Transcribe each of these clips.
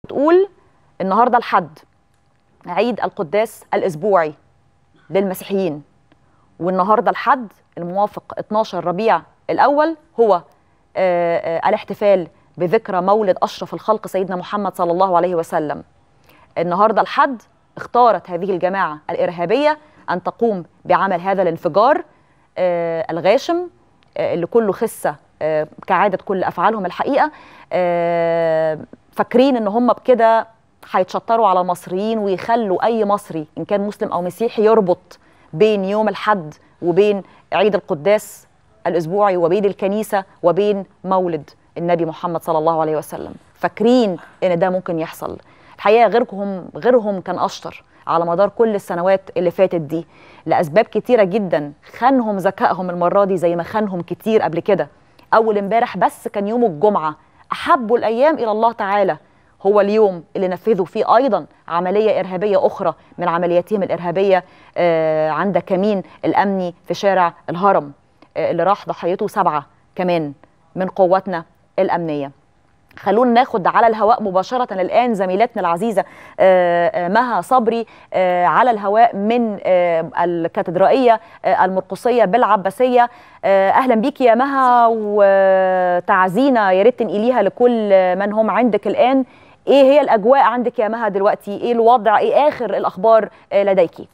بتقول النهارده الحد عيد القداس الاسبوعي للمسيحيين، والنهارده الحد الموافق 12 ربيع الاول هو الاحتفال بذكرى مولد اشرف الخلق سيدنا محمد صلى الله عليه وسلم. النهارده الحد اختارت هذه الجماعه الارهابيه ان تقوم بعمل هذا الانفجار الغاشم اللي كله خسه كعاده كل افعالهم الحقيقه. فاكرين ان هم بكده هيتشطروا على المصريين ويخلوا اي مصري ان كان مسلم او مسيحي يربط بين يوم الحد وبين عيد القداس الاسبوعي وبين الكنيسه وبين مولد النبي محمد صلى الله عليه وسلم. فاكرين ان ده ممكن يحصل. الحقيقه غيرهم كان اشطر على مدار كل السنوات اللي فاتت دي لاسباب كتيره جدا. خانهم ذكائهم المره دي زي ما خانهم كتير قبل كده. اول امبارح بس كان يوم الجمعه، احب الايام الى الله تعالى هو اليوم اللي نفذوا فيه ايضا عمليه ارهابيه اخرى من عملياتهم الارهابيه عند كمين الامني في شارع الهرم اللي راح ضحيته 7 كمان من قواتنا الامنيه. خلونا ناخد على الهواء مباشرة الآن زميلتنا العزيزة مها صبري على الهواء من الكاتدرائية المرقسية بالعباسية. أهلا بيك يا مها، وتعزينا يا ريت تنقليها لكل من هم عندك الآن. إيه هي الأجواء عندك يا مها دلوقتي؟ إيه الوضع؟ إيه آخر الأخبار لديكي؟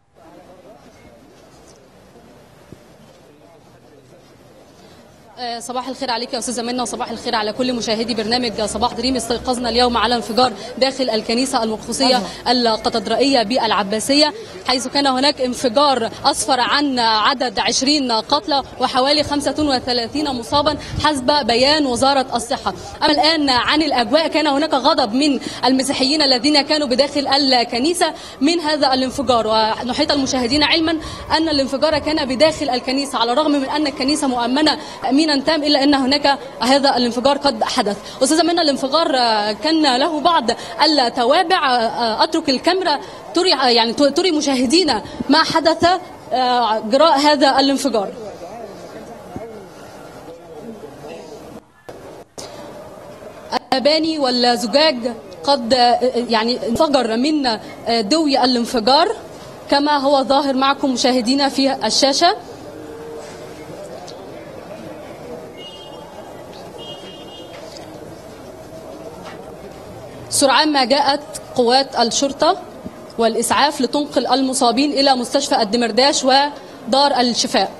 صباح الخير عليك يا استاذه منى، وصباح الخير على كل مشاهدي برنامج صباح دريم. استيقظنا اليوم على انفجار داخل الكنيسه المرقسيه الكاتدرائيه بالعباسيه، حيث كان هناك انفجار اسفر عن عدد 20 قتلى وحوالي 35 مصابا حسب بيان وزاره الصحه. اما الان عن الاجواء، كان هناك غضب من المسيحيين الذين كانوا بداخل الكنيسه من هذا الانفجار، ونحيط المشاهدين علما ان الانفجار كان بداخل الكنيسه على الرغم من ان الكنيسه مؤمنه امينا تام، الا ان هناك هذا الانفجار قد حدث. استاذه منى، الانفجار كان له بعض التوابع. اترك الكاميرا تري مشاهدينا ما حدث جراء هذا الانفجار. المباني والزجاج قد انفجر من دوي الانفجار كما هو ظاهر معكم مشاهدينا في الشاشه. سرعان ما جاءت قوات الشرطة والإسعاف لتنقل المصابين إلى مستشفى الدمرداش ودار الشفاء.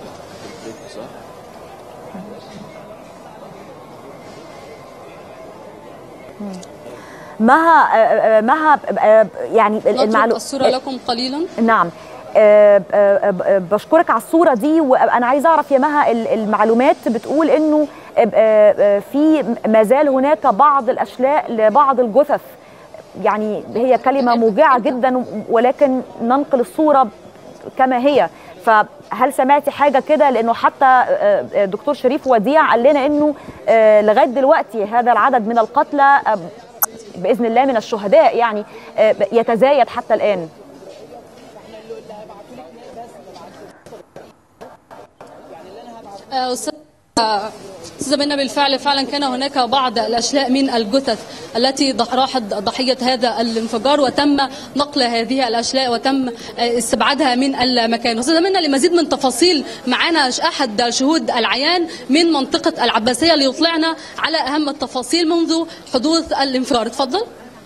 مها يعني المعلومات الصورة لكم قليلا. نعم، بشكرك على الصورة دي. وأنا عايزة أعرف يا مها، المعلومات بتقول إنه في ما زال هناك بعض الأشلاء لبعض الجثث. يعني هي كلمة موجعة جدا، ولكن ننقل الصورة كما هي. فهل سمعتي حاجة كده؟ لأنه حتى دكتور شريف وديع قال لنا إنه لغاية دلوقتي هذا العدد من القتلى بإذن الله من الشهداء يعني يتزايد حتى الآن. أستاذة منى، بالفعل فعلا كان هناك بعض الأشلاء من الجثث التي راحت ضحية هذا الانفجار، وتم نقل هذه الأشلاء وتم استبعادها من المكان. أستاذة منى، لمزيد من تفاصيل معنا أحد شهود العيان من منطقة العباسية ليطلعنا على أهم التفاصيل منذ حدوث الانفجار. اتفضل.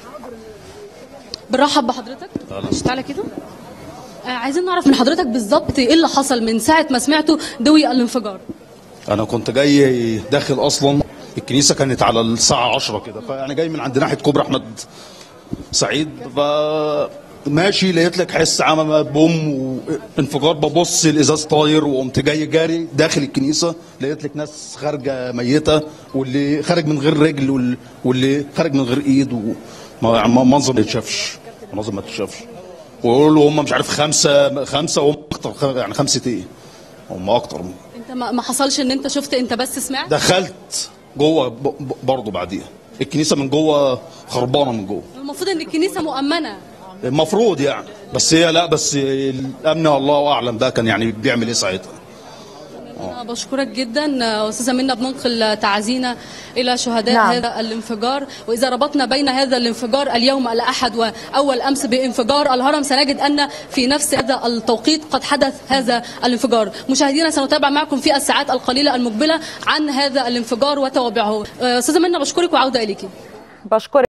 بنرحب بحضرتك. تعالى كده. عايزين نعرف من حضرتك بالظبط ايه اللي حصل من ساعة ما سمعتوا دوي الانفجار. أنا كنت جاي داخل أصلا الكنيسة، كانت على الساعة 10 كده، فأنا جاي من عند ناحية كوبري أحمد سعيد، فماشي لقيت لك حس عمى بوم وانفجار، ببص الإزاز طاير، وقمت جاي جاري داخل الكنيسة، لقيت لك ناس خارجة ميتة، واللي خارج من غير رجل واللي خارج من غير إيد، منظر ما يتشافش، منظر ما تتشافش. ويقولوا هم مش عارف خمسة وهم أكتر، يعني 5 إيه؟ هم أكتر. انت ما حصلش ان انت شفت، انت بس سمعت؟ دخلت جوه برضه بعديها، الكنيسه من جوه خربانه من جوه. المفروض ان الكنيسه مؤمنه المفروض يعني، بس هي لا، بس الامن الله اعلم ده كان يعني بيعمل ايه ساعتها. أنا بشكرك جدا أستاذة منى، بننقل تعزينا إلى شهداء هذا الانفجار. وإذا ربطنا بين هذا الانفجار اليوم الأحد وأول أمس بانفجار الهرم، سنجد أن في نفس هذا التوقيت قد حدث هذا الانفجار. مشاهدينا، سنتابع معكم في الساعات القليلة المقبلة عن هذا الانفجار وتوابعه. أستاذة منى بشكرك وعودة إليك. بشكرك.